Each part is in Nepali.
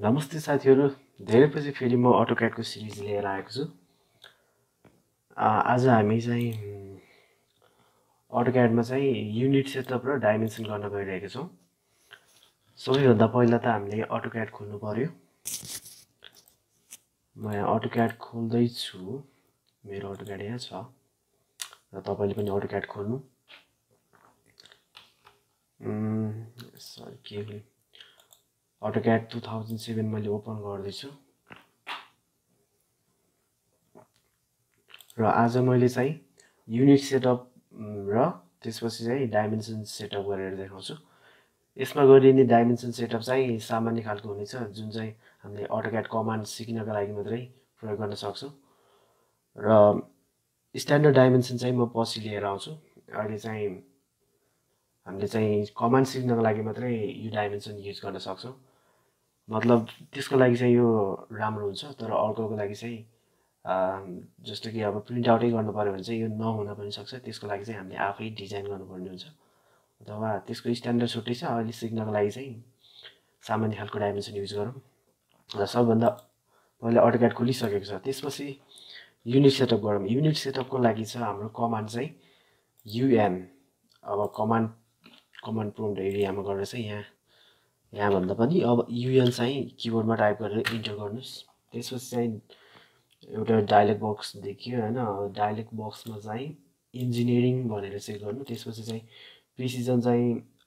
नमस्ते साथीहरु, धेरै पछि फेरि म AutoCAD को सिरिज लिएर आएको छु। आज हामी चाहिँ AutoCAD मा चाहिँ युनिट सेटअप र डाइमेन्सन गर्न गइरहेका छौं। सबैभन्दा पहिला त हामीले AutoCAD खोल्नु पर्यो। म यहाँ AutoCAD खोल्दै छु। मेरो AutoCAD यहाँ छ र तपाईले पनि AutoCAD खोल्नु। सरी के AutoCAD 2007 मैले ओपन गर्दै छु। र आज मैले चाहिँ युनिट सेटअप र त्यसपछि चाहिँ डाइमेन्सन सेटअप गरेर देखाउँछु। यसमा गरिने डाइमेन्सन सेटअप चाहिँ सामान्य खालको हुनेछ, जुन चाहिँ हामीले AutoCAD कमान्ड सिक्नका लागि मात्रै प्रयोग गर्न सक्छौं। र स्ट्यान्डर्ड डाइमेन्सन चाहिँ म पछि लिएर आउँछु। अहिले चाहिँ हामीले चाहिँ कमान्ड सिक्नका लागि मात्रै यो डाइमेन्सन युज गर्न सक्छौं। मतलब त्यसको लागि चाहिँ यो राम्रो हुन्छ, तर अर्कोको लागि चाहिँ जस्तो कि अब प्रिन्ट आउटै गर्नु पर्यो भने चाहिँ यो नहुन पनि सक्छ। त्यसको लागि चाहिँ हामीले आफै डिजाइन गर्नुपर्ने हुन्छ, अथवा त्यसको स्ट्यान्डर्ड छुट्टै छ। अहिले सिक्नको लागि चाहिँ सामान्य खालको डाइमेन्सन युज गरौँ। र सबभन्दा पहिले AutoCAD खोलिसकेको छ, त्यसपछि युनिट सेटअप गरौँ। युनिट सेटअपको लागि छ हाम्रो कमान्ड चाहिँ UN। अब कमान्ड प्रोम्प्ट एरियामा गएर चाहिँ यहाँ भन्दा पनि अब UN चाहिँ किबोर्डमा टाइप गरेर इन्टर गर्नुस्। त्यसपछि चाहिँ एउटा डायलग बक्स देखियो हैन। डायलग बक्समा चाहिँ इन्जिनियरिङ भनेर चेक गर्नु। त्यसपछि चाहिँ प्रिसिजन चाहिँ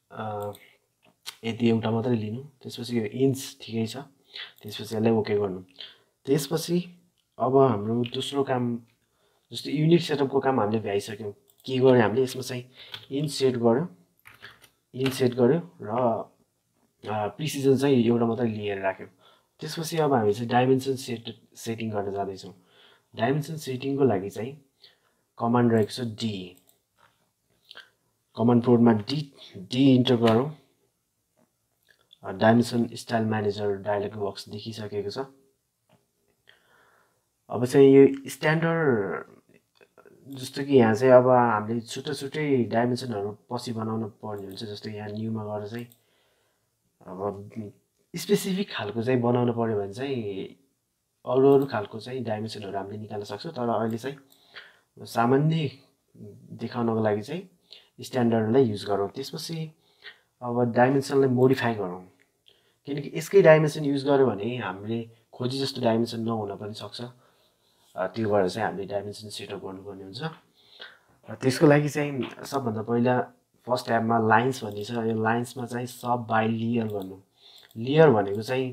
यति एउटा मात्रै लिनु। त्यसपछि यो इन्च ठिकै छ, त्यसपछि यसलाई ओके गर्नु। त्यसपछि अब हाम्रो दोस्रो काम, जस्तो युनिट सेटअपको काम हामीले भ्याइसक्यौं। के गर्यो हामीले यसमा चाहिँ इन्च सेट गर्यो र प्रिसिजन चाहिँ एउटा मात्रै लिएर राख्यौं। त्यसपछि अब हामी चाहिँ डाइमेन्सन सेटिङ गर्न जाँदैछौँ। डाइमेन्सन सेटिङको लागि चाहिँ कमान्ड रहेको छ D। कमान्ड प्रोम्प्टमा D इन्टर गरौँ। Dimension style manager dialog box देखिसकेको छ। अब चाहिँ यो स्ट्यान्डर्ड, जस्तो कि यहाँ चाहिँ अब हामीले छुट्टै डाइमेन्सनहरु पछि बनाउन पर्ने हुन्छ। जस्तो यहाँ न्यूमा गएर चाहिँ अब स्पेसिफिक खालको चाहिँ बनाउन पर्यो भने चाहिँ अरु खालको चाहिँ डाइमेन्सनहरु हामीले निकाल्न सक्छौं। तर अहिले चाहिँ सामान्य देखाउनको लागि चाहिँ स्ट्यान्डर्डलाई युज गरौँ। त्यसपछि अब डाइमेन्सनलाई मोडिफाई गरौँ, किनकि यसकै डाइमेन्सन युज गर्यो भने हामीले खोजी जस्तो डाइमेन्सन नहुन पनि सक्छ। त्यो भएर चाहिँ हामीले डाइमेन्सन सेटअप गर्नुपर्ने हुन्छ। र त्यसको लागि चाहिँ सबभन्दा पहिला फर्स्ट ट्याबमा लाइन्स भन्ने छ। यो लाइन्समा चाहिँ सब बाइ लेयर गर्नु। लेयर भनेको चाहिँ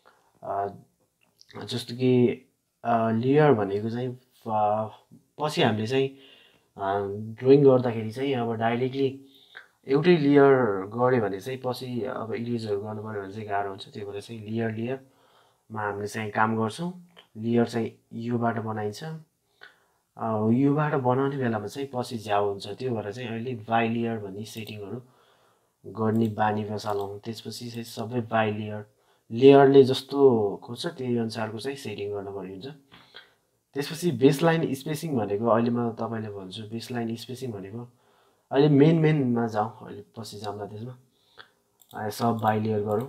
जस्तो कि लेयर भनेको चाहिँ पछि हामीले चाहिँ ड्रइङ गर्दाखेरि चाहिँ अब डाइरेक्टली एउटै लेयर गऱ्यो भने चाहिँ पछि अब इरेजहरु गर्नु पर्यो भने चाहिँ गाह्रो हुन्छ। त्यही भएर चाहिँ लेयरमा हामीले चाहिँ काम गर्छौं। लेयर चाहिँ योबाट बनाइन्छ। योबाट बनाउने बेलामा चाहिँ पछि झ्याउ हुन्छ। त्यो भएर चाहिँ अहिले बाइ लेयर भन्ने सेटिङहरु गर्ने बानी बसालौं। त्यसपछि चाहिँ सबै बाइ लेयरले जस्तो खोज्छ त्यही अनुसारको चाहिँ सेटिङ गर्नुपर्ने हुन्छ। त्यसपछि बेसलाइन स्पेसिङ भनेको अहिले म तपाईलाई भन्छु। बेसलाइन स्पेसिङ भनेको अहिले मेनमा जाउँ, अहिले पछि जाउँला त्यसमा। सब बाइ लेयर गरौँ।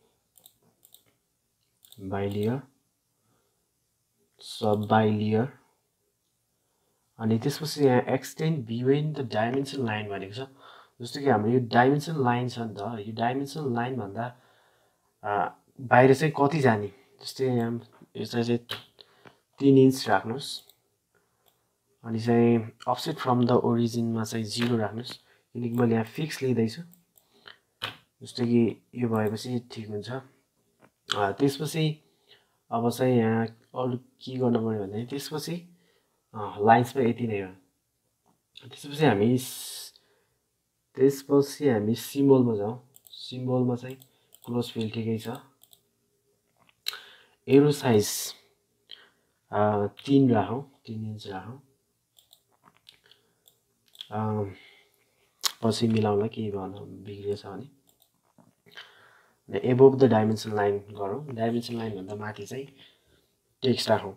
बाइ लेयर, सब बाइ लेयर, अनि त्यसपछि यहाँ extend between the dimension line भनेको छ। जस्तो कि हाम्रो यो डाइमेन्सन लाइन छ नि त, यो डाइमेन्सन लाइन भन्दा बाहिर चाहिँ कति जाने, जस्तै यहाँ यो चाहिँ 3 इन्च राख्नुस्। अनि चाहिँ अफसेट फ्रम द ओरिजिनमा चाहिँ 0 राख्नुस्, किनकि मैले यहाँ फिक्स लिँदै छु। जस्तो कि यो भएपछि ठीक हुन्छ। त्यसपछि अब चाहिँ यहाँ अरु के गर्नु पर्यो भने त्यसपछि लाइन्समा यति नै हो। त्यसपछि हामी सिम्बलमा जाउँ। सिम्बलमा चाहिँ क्लोज फिल ठिकै छ। एरो साइज 3 राखौं, 3 इन्च राखौं। पछि मिलाउँला के भन्नु बिग्रेछ भने। एबोभ द डाइमेन्सन लाइन गरौँ। डाइमेन्सन लाइन भन्दा माथि चाहिँ टेक्स्ट राखौं।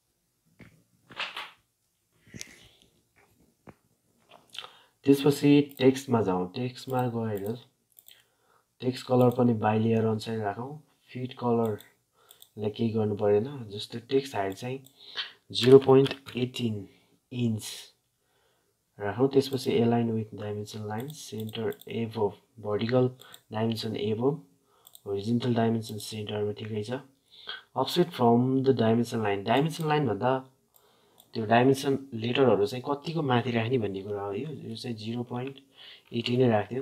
त्यसपछि टेक्स्टमा जाउँ। टेक्स्टमा गएर टेक्स्ट कलर पनि बाइ लेयर अनुसार राखौं। फिट कलर ले केही गर्नु परेन। जस्तो टेक्स्ट हाइट चाहिँ 0.18 इन्च राखौँ। त्यसपछि align with dimension line, centre above, vertical dimension above, horizontal dimension सेन्टरमा ठिकै छ। Offset from the dimension line, dimension line भन्दा त्यो डाइमेन्सन लेटरहरू चाहिँ कतिको माथि राख्ने भन्ने कुरा हो। यो चाहिँ 0.18 नै राख्थ्यौँ।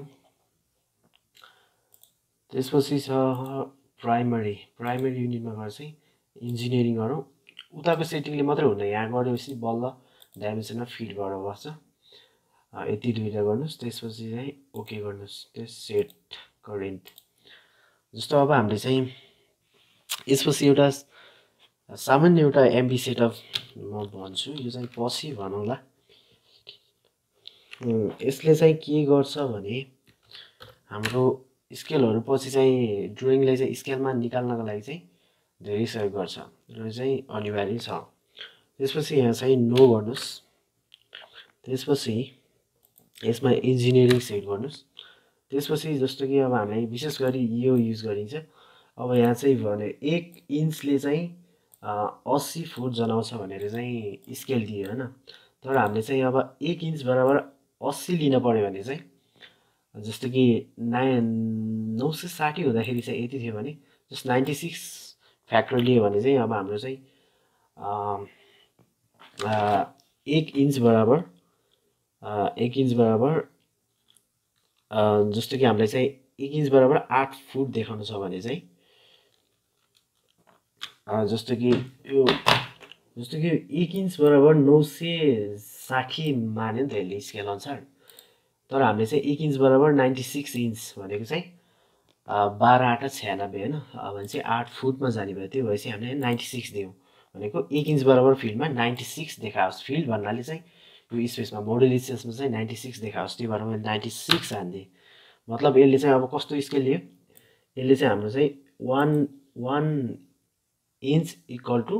त्यसपछि छ प्राइमरी युनिटमा गएर चाहिँ इन्जिनियरिङ गरौँ। उताको सेटिङले मात्रै हुँदैन, यहाँ गरेपछि बल्ल डाइमेन्सनमा फिट गरेर बस्छ। यति दुईवटा गर्नुहोस्। त्यसपछि चाहिँ ओके गर्नुहोस्। त्यस सेट करेन्ट। जस्तो अब हामीले चाहिँ यसपछि एउटा सामान्य एउटा एमबी सेटअप म भन्छु, यो चाहिँ पछि भनौँला। यसले चाहिँ के गर्छ भने हाम्रो स्केलहरू पछि चाहिँ ड्रइङलाई चाहिँ स्केलमा निकाल्नको लागि चाहिँ धेरै सहयोग गर्छ र चाहिँ अनिवार्य छ। त्यसपछि यहाँ चाहिँ नो गर्नुहोस्। त्यसपछि यसमा इन्जिनियरिङ सेट गर्नुहोस्। त्यसपछि जस्तो कि अब हामीलाई विशेष गरी यो युज गरिन्छ। अब यहाँ चाहिँ भने 1 इन्चले चाहिँ 80 फुट जनाउँछ भनेर चाहिँ स्केल दियो होइन। तर हामीले चाहिँ अब 1 इन्च बराबर 80 लिन पऱ्यो भने चाहिँ जस्तो कि 960 हुँदाखेरि चाहिँ यति थियो भने जस्ट 96 फ्याक्टर लियो भने चाहिँ अब हाम्रो चाहिँ 1 इन्च बराबर जस्तो कि हामीलाई चाहिँ 1 इन्च बराबर 8 फुट देखाउनु छ भने चाहिँ जस्तो कि 1 इन्च बराबर 960 मान्यो नि त यसले स्केल अनुसार। तर हामीले चाहिँ 1 इन्च बराबर 96 इन्च भनेको चाहिँ 12/8 = 96 होइन। भने चाहिँ 8 फुटमा जाने भयो। त्यो भएपछि हामीले 96 दियौँ भनेको 1 इन्च बराबर फिल्डमा 96 देखाओस्। फिल्ड भन्नाले चाहिँ यो स्पेसमा मोडल स्पेसमा चाहिँ 96 देखाओस्। त्यही भएर मैले 96 हानिदिएँ। मतलब यसले चाहिँ अब कस्तो स्केल लियो, यसले चाहिँ हाम्रो चाहिँ 1 इन्च इक्वल टु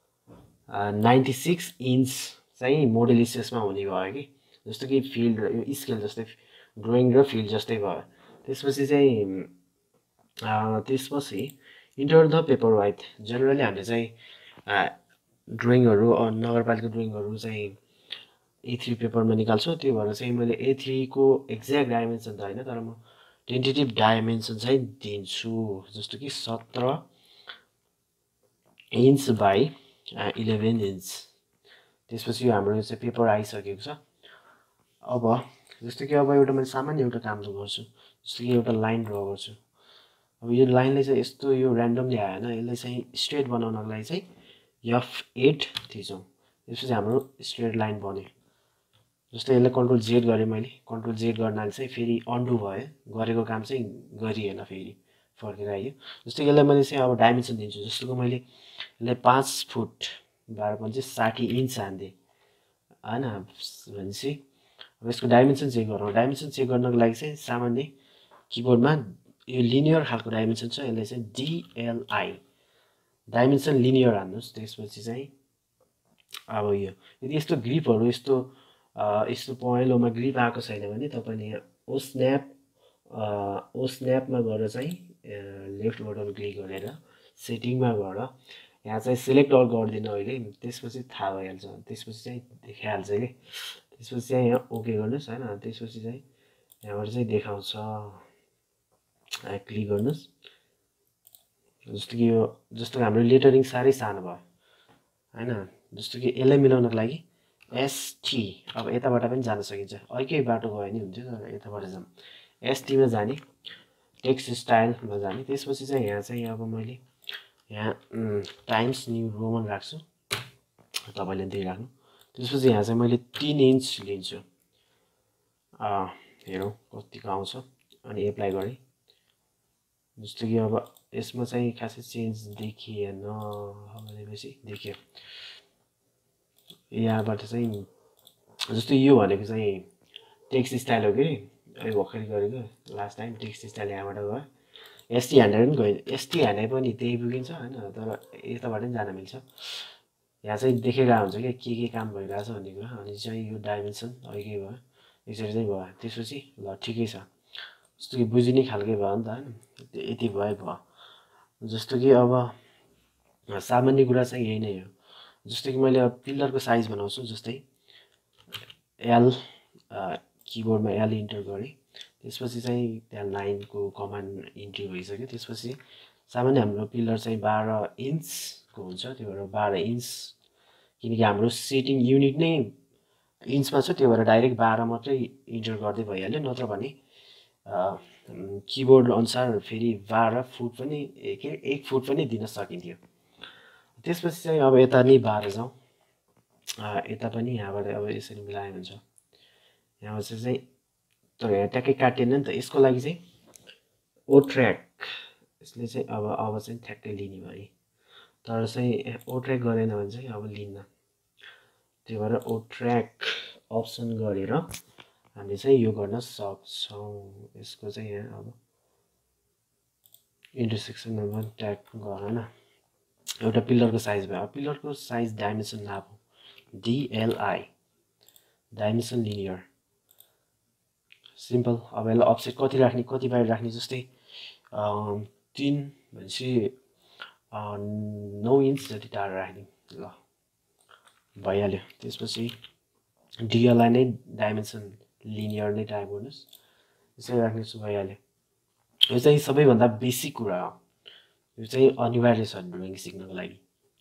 96 इन्च चाहिँ मोडल स्पेसमा हुने भयो कि। जस्तो कि फिल्ड र यो स्केल जस्तै ड्रइङ र फिल्ड जस्तै भयो। त्यसपछि enter the paper width. Generally हामीले चाहिँ ड्रइङहरू नगरपालिका ड्रइङहरू चाहिँ A3 पेपरमा निकाल्छु। त्यो भएर चाहिँ मैले A3 को एक्ज्याक्ट डाइमेन्सन त होइन, तर म टेन्टेटिभ डाइमेन्सन चाहिँ दिन्छु। जस्तो कि 17 इन्च बाई 11 इन्च। त्यसपछि यो हाम्रो चाहिँ पेपर आइसकेको छ। अब जस्तो कि अब एउटा मैले सामान्य एउटा काम गर्छु। जस्तो कि एउटा लाइन ड्र गर्छु। अब यो लाइनले चाहिँ यस्तो यो ऱ्यान्डमली आएन, यसलाई चाहिँ स्ट्रेट बनाउनको लागि चाहिँ F8 थिचौँ। त्यसपछि हाम्रो स्ट्रेट लाइन बन्यो। जस्तो यसलाई कन्ट्रोल Z गरेँ मैले। कन्ट्रोल Z गर्नाले चाहिँ फेरि अन्डु भयो, गरेको काम चाहिँ गरिएन, फेरि फर्केर आयो। जस्तो यसलाई मैले चाहिँ अब डाइमेन्सन दिन्छु। जस्तो कि मैले यसलाई 5 फुट 12 60 इन्च हान्दिएँ होइन। भनेपछि अब यसको डाइमेन्सन चेक गरौँ। डाइमेन्सन चेक गर्नको लागि चाहिँ सामान्य किबोर्डमा यो लिनियर खालको डाइमेन्सन छ, यसलाई चाहिँ DLI डाइमेन्सन लिनियर हान्नुहोस्। त्यसपछि चाहिँ अब यो यदि यस्तो ग्रिपहरू यस्तो पहेँलोमा ग्रिप आएको छैन भने तपाईँले यहाँ ओ स्न्यापमा गएर चाहिँ लेफ्ट बटन क्लिक गरेर सेटिङमा गएर यहाँ चाहिँ सिलेक्ट अल गरिदिनु अहिले। त्यसपछि थाहा भइहाल्छ, त्यसपछि चाहिँ देखाइहाल्छ कि। त्यसपछि चाहिँ यहाँ ओके गर्नुहोस् होइन। त्यसपछि चाहिँ यहाँबाट चाहिँ देखाउँछ, क्लिक गर्नुहोस्। जस्तो कि हाम्रो लेटरिङ साह्रै सानो भयो होइन। जस्तो कि यसलाई मिलाउनको लागि ST, अब यताबाट पनि जान सकिन्छ, अर्कै बाटो गयो भने हुन्थ्यो, तर यताबाट जाऊँ। ST मा जाने, टेक्स्ट स्टाइलमा जाने। त्यसपछि चाहिँ यहाँ चाहिँ अब मैले यहाँ टाइम्स न्यू रोमन राख्छु, तपाईँले त्यही राख्नु। त्यसपछि यहाँ चाहिँ मैले 3 इन्च लिन्छु। हेरौँ कतिको आउँछ अनि एप्लाई गरेँ। जस्तो कि अब यसमा चाहिँ खासै चेन्ज देखिएन भनेपछि देखियो। यहाँबाट चाहिँ जस्तो यो भनेको चाहिँ टेक्स्ट स्टाइल हो कि, अहिले भर्खरै गरेको लास्ट टाइम टेक्स्ट स्टाइल यहाँबाट गयो। ST हानेर पनि गयो, ST हाने पनि त्यही पुगिन्छ होइन, तर यताबाट पनि जान मिल्छ। यहाँ चाहिँ देखेर हुन्छ कि के काम भइरहेछ भन्ने कुरा। अनि चाहिँ यो डाइमेन्सन अहिले भयो, यसरी चाहिँ भयो। त्यसपछि ल ठिकै छ, जस्तो कि बुझिने खालकै भयो नि त होइन। यति भयो। जस्तो कि अब सामान्य कुरा चाहिँ यही नै हो। जस्तै कि मैले पिलरको साइज बनाउँछु, जस्तै एल किबोर्डमा एल इन्टर गरेँ, त्यसपछि चाहिँ त्यहाँ लाइनको कमान्ड इन्ट्री भइसक्यो। त्यसपछि सामान्य हाम्रो पिलर चाहिँ 12 इन्चको हुन्छ, त्यो भएर 12 इन्च, किनकि हाम्रो सेटिङ युनिट नै इन्चमा छ, त्यो भएर डाइरेक्ट 12 मात्रै इन्टर गर्दै भइहाल्यो। नत्र भने किबोर्ड अनुसार फेरि 12 फुट पनि 1 फुट पनि दिन सकिन्थ्यो। त्यसपछि चाहिँ अब यता नै 12 जाउँ, यता पनि यहाँबाट अब यसरी मिलायो हुन्छ। यहाँ चाहिँ तर यहाँ ट्याक्कै काटिएन नि त, यसको लागि चाहिँ ओ ट्र्याक, यसले चाहिँ अब चाहिँ ठ्याक्कै लिने भयो, तर चाहिँ ओ ट्र्याक गरेन भने चाहिँ अब लिन्न। त्यही भएर ओ ट्र्याक अप्सन गरेर हामीले चाहिँ यो गर्न सक्छौँ। यसको चाहिँ यहाँ अब इन्टरसेक्सन नम्बर ट्याग गर्न एउटा पिलरको साइज भयो। पिलरको साइज डाइमेन्सन नापौँ, DLI डाइमेन्सन लिनियर सिम्पल। अब यसलाई अफसेट कति राख्ने, कति बाहिर राख्ने, जस्तै 3 भनेपछि 9 इन्च जति टाढा राख्ने, ल भइहाल्यो। त्यसपछि DLI नै डाइमेन्सन लिनियर नै टाइप गर्नुहोस्, यसरी राख्नुहोस्, भइहाल्यो। यो चाहिँ सबैभन्दा बेसिक कुरा हो, यो चाहिँ अनिवार्य छ ड्रइङ सिक्नको लागि।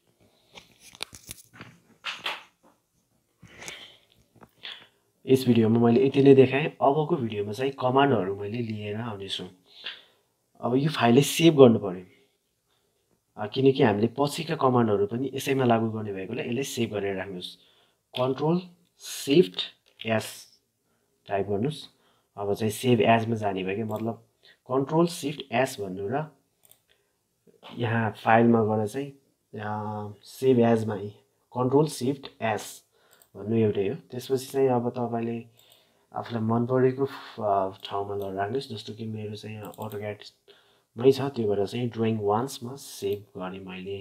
यस भिडियोमा मैले यति नै देखाएँ। अबको भिडियोमा चाहिँ कमान्डहरू मैले लिएर आउनेछु। अब यो फाइललाई सेभ गर्नु पर्यो, किनकि हामीले पछिका कमान्डहरू पनि यसैमा लागू गर्ने भएकोले यसलाई सेभ गरेर राख्नुहोस्। Ctrl+Shift+S टाइप गर्नुहोस्। अब चाहिँ सेभ एजमा जाने भयो कि, मतलब Ctrl+Shift+S भन्नु र यहाँ फाइलमा गएर चाहिँ सेभ एजमा Ctrl+Shift+S भन्नु एउटै हो। त्यसपछि चाहिँ अब तपाईँले आफूलाई मन परेको ठाउँमा लगेर राख्नुहोस्। जस्तो कि मेरो चाहिँ यहाँ अटोक्याडमै छ, त्यो भएर चाहिँ ड्रइङ वान्समा सेभ गरेँ मैले।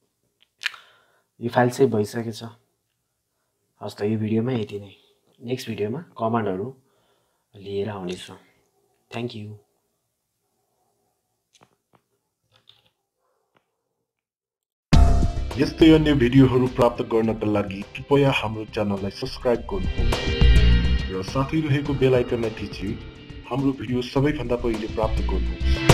यो फाइल सेभ भइसकेको छ। हस् त, यो भिडियोमा यति नै। नेक्स्ट भिडियोमा कमान्डहरू लिएर आउनेछु। Thank you. यस्तै अन्य भिडियोहरू प्राप्त गर्नका लागि कृपया हाम्रो च्यानललाई सब्स्क्राइब गर्नुहोस् र साथै रहेको बेल आइकनलाई थिची हाम्रो भिडियो सबैभन्दा पहिले प्राप्त गर्नुहोस्।